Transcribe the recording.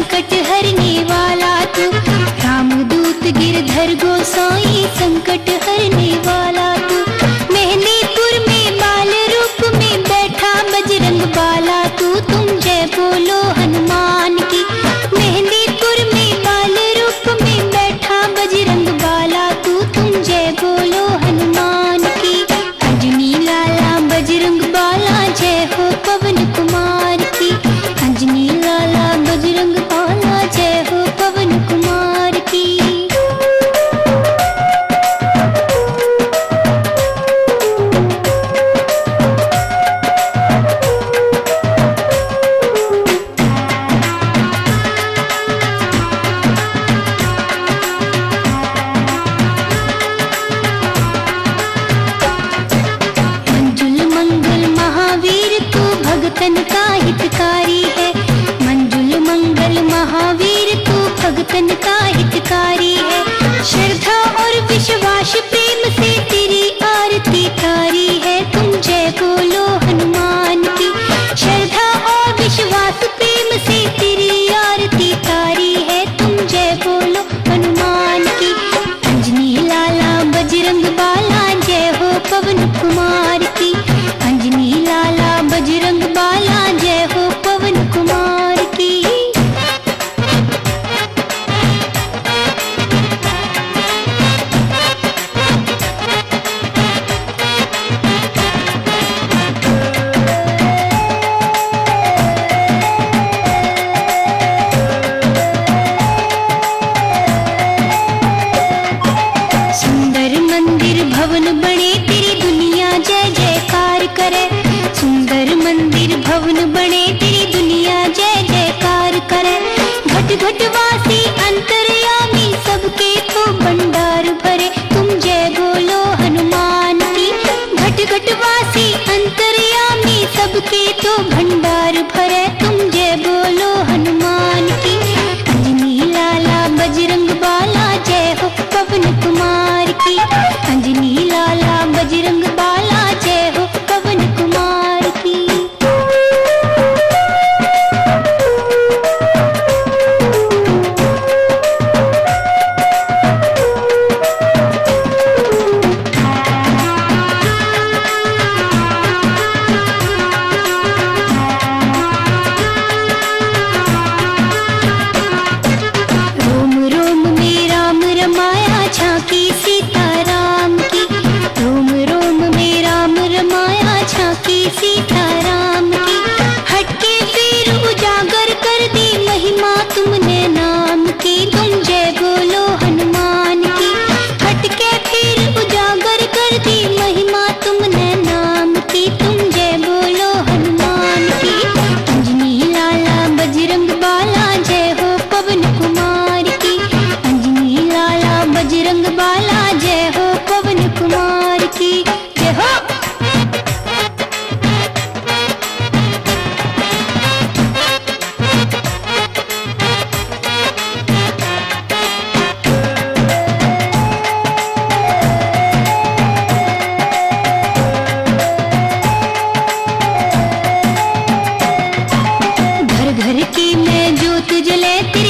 संकट हरने वाला तू, रामदूत गिरधर गोसाई संकट हरने वाला तू। मेहंदीपुर में बाल रूप में बैठा बजरंग बाला तू, तुम जय बोलो हनुमान की। मेहंदीपुर में बाल रूप में बैठा बजरंग बाला तू, तुम जय बोलो हनुमान की। अंजनी लाला बजरंग बाला जय हो पवन कुमार की। अंजनी लाला बजरंग बाला जय हो पवन कुमार की। मंजुल मंगल महावीर तू भगतन का हितकारी है। मंजुल मंगल महावीर तू भगतन का हितकारी है। श्रद्धा और विश्वास प्रेम से तेरी आरती तारी है, तुम जय बोलो हनुमान की। श्रद्धा और विश्वास प्रेम से तेरी आरती तारी है, तुम जय बोलो हनुमान की। अंजनी लाला बजरंग बाला जय हो पवन कुमार की। अंजनी लाला बजरंग बाला जय हो पवन कुमार की। सुंदर मंदिर भवन बने तेरी दुनिया जय जयकार करे। सुंदर मंदिर भवन बने तेरी दुनिया जय जयकार करे। घट घट वासी अंतर्यामी सबके तो भंडार भरे, तुम जय बोलो हनुमान की। घट घट वासी अंतर्यामी सबके तो भंडार भरे, तुम जय बोलो हनुमान की। अंजनी लाला बजरंग बाला जय हो पवन कुमार की। अंजनी लाला बजरंग बाला जय हो पवन कुमार की। रोम रोम में राम रमाया झांकी सीताराम की। रोम रोम में राम रमाया झांकी सीताराम की। हटके फिर उजागर कर दी महिमा तुमने नाम की, तुम जय बोलो हनुमान की। हटके फिर उजागर कर दी महिमा तुमने नाम की, तुम जय बोलो हनुमान की। अंजनी लाला बजरंग बाला जय हो पवन कुमार की। अंजनी लाला बजरंग बाला जय हो पवन कुमार की। जय हो। घर घर की मैं ज्योत जले तेरी